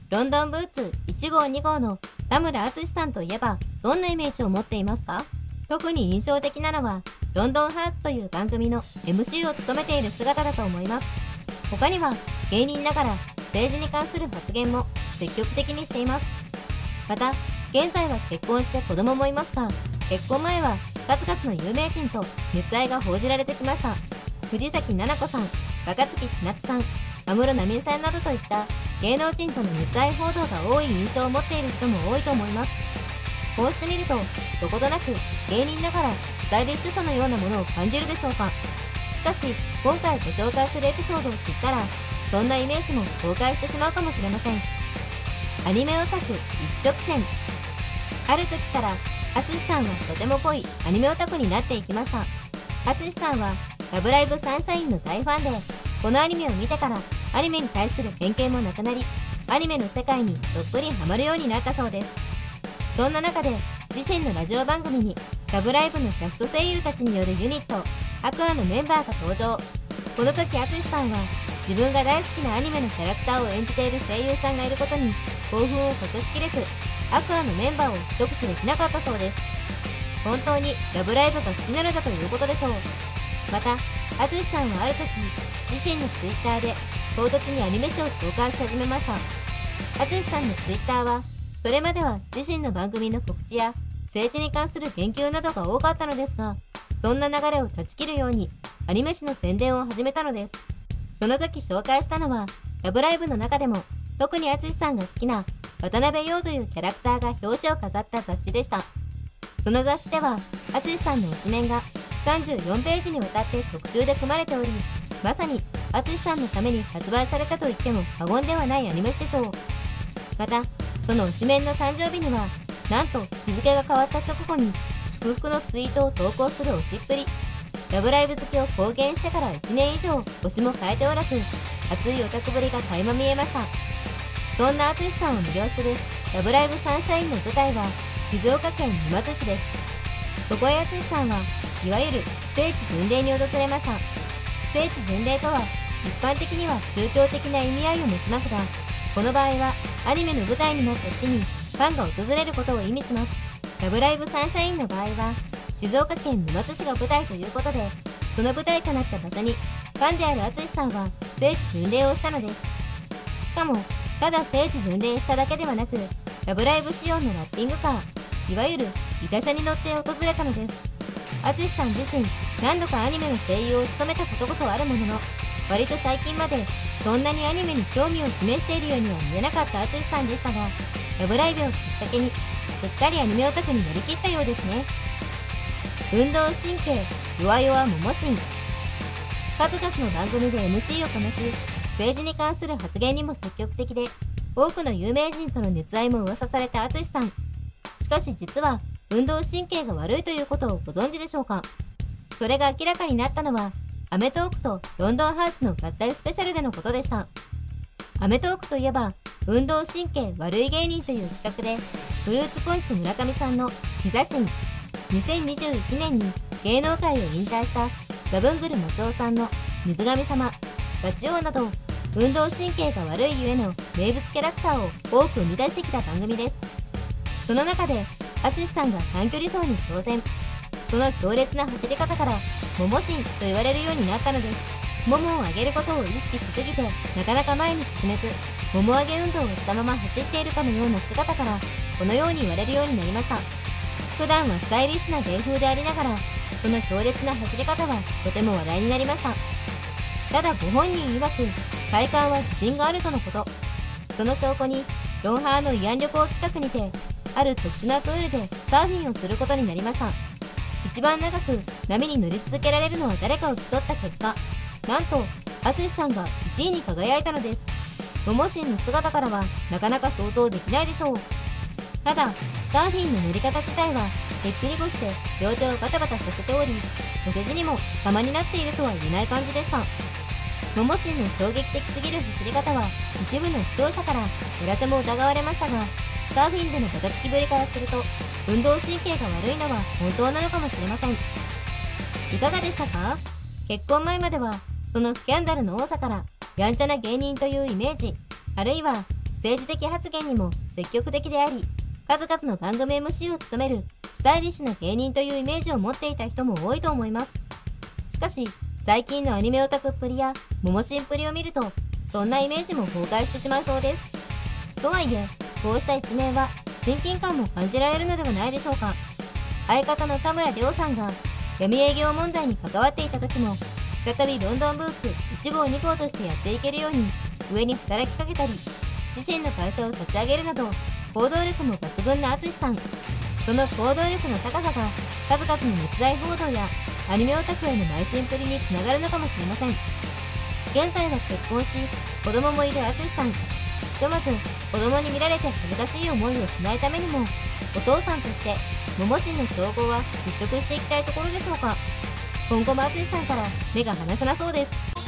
ロンドンブーツ1号2号の田村淳さんといえばどんなイメージを持っていますか？特に印象的なのはロンドンハーツという番組の MC を務めている姿だと思います。他には芸人ながら政治に関する発言も積極的にしています。また現在は結婚して子供もいますが、結婚前は数々の有名人と熱愛が報じられてきました。藤崎奈々子さん、若槻千夏さん、安室奈美恵さんなどといった芸能人との熱愛報道が多い印象を持っている人も多いと思います。こうしてみるとどことなく芸人ながらスタイリッシュさのようなものを感じるでしょうか。しかし今回ご紹介するエピソードを知ったらそんなイメージも崩壊してしまうかもしれません。アニメオタク一直線。ある時から淳さんはとても濃いアニメオタクになっていきました。淳さんはラブライブサンシャインの大ファンで、このアニメを見てからアニメに対する偏見もなくなり、アニメの世界にどっぷりハマるようになったそうです。そんな中で自身のラジオ番組にラブライブのキャスト声優たちによるユニットアクアのメンバーが登場。この時淳さんは自分が大好きなアニメのキャラクターを演じている声優さんがいることに興奮を隠しきれず、アクアのメンバーを直視できなかったそうです。本当にラブライブが好きなのだということでしょう。また淳さんはある時自身のツイッターで唐突にアニメ誌を紹介し始めました。淳さんのツイッターはそれまでは自身の番組の告知や政治に関する言及などが多かったのですが、そんな流れを断ち切るようにアニメ誌の宣伝を始めたのです。その時紹介したのはラブライブの中でも特に淳さんが好きな渡辺陽というキャラクターが表紙を飾った雑誌でした。その雑誌では淳さんの推しメンが34ページにわたって特集で組まれており、まさに淳さんのために発売されたと言っても過言ではないアニメ誌でしょう。またその推しメンの誕生日にはなんと日付が変わった直後に祝福のツイートを投稿する推しっぷり。ラブライブ好きを公言してから1年以上推しも変えておらず、熱いオタクぶりが垣間見えました。そんな淳さんを魅了するラブライブサンシャインの舞台は静岡県沼津市です。そこへ淳さんはいわゆる聖地巡礼に訪れました。聖地巡礼とは一般的には宗教的な意味合いを持ちますが、この場合はアニメの舞台になった地にファンが訪れることを意味します。ラブライブサンシャインの場合は静岡県沼津市が舞台ということで、その舞台となった場所にファンである淳さんは聖地巡礼をしたのです。しかもただ聖地巡礼しただけではなく、ラブライブ仕様のラッピングカー、いわゆる板車に乗って訪れたのです。淳さん自身何度かアニメの声優を務めたことこそあるものの、割と最近までそんなにアニメに興味を示しているようには見えなかった淳さんでしたが、ラブライブをきっかけにすっかりアニメオタクになりきったようですね。運動神経弱々ももしん。数々の番組で MC をこなし、政治に関する発言にも積極的で、多くの有名人との熱愛も噂された淳さん。しかし実は運動神経が悪いということをご存知でしょうか？それが明らかになったのはアメトーークとロンドンハーツの合体スペシャルでのことでした。アメトーークといえば運動神経悪い芸人という企画で、フルーツポンチ村上さんのヒザ神、2021年に芸能界を引退したザブングル松尾さんの水神様、ガチ王など運動神経が悪いゆえの名物キャラクターを多く生み出してきた番組です。その中で淳さんが短距離走に挑戦。その強烈な走り方からモモ神と言われるようになったのです。ももを上げることを意識しすぎてなかなか前に進めず、もも上げ運動をしたまま走っているかのような姿からこのように言われるようになりました。普段はスタイリッシュな芸風でありながら、その強烈な走り方はとても話題になりました。ただご本人曰く体幹は自信があるとのこと。その証拠にロンハーの慰安旅行企画にてある特殊なプールでサーフィンをすることになりました。一番長く波に乗り続けられるのは誰かを競った結果、なんと淳さんが1位に輝いたのです。モモ神の姿からはなかなか想像できないでしょう。ただサーフィンの乗り方自体はへっぴり腰で両手をバタバタさせており、お世辞にも様になっているとは言えない感じでした。モモ神の衝撃的すぎる走り方は一部の視聴者から裏手も疑われましたが、サーフィンでのバタつきぶりからすると運動神経が悪いのは本当なのかもしれません。いかがでしたか？結婚前まではそのスキャンダルの多さからやんちゃな芸人というイメージ、あるいは政治的発言にも積極的であり、数々の番組 MC を務めるスタイリッシュな芸人というイメージを持っていた人も多いと思います。しかし、最近のアニメオタクっぷりやモモシンっぷりを見ると、そんなイメージも崩壊してしまうそうです。とはいえ、こうした一面は親近感も感じられるのではないでしょうか。相方の田村亮さんが闇営業問題に関わっていた時も、再びロンドンブーツ1号2号としてやっていけるように上に働きかけたり、自身の会社を立ち上げるなど行動力も抜群な淳さん。その行動力の高さが数々の熱愛報道やアニメオタクへの邁進っぷりにつながるのかもしれません。現在は結婚し子供もいる淳さん。ひとまず子供に見られて恥ずかしい思いをしないためにも、お父さんとしてモモシンの称号は払拭していきたいところでしょうか。今後も淳さんから目が離せなそうです。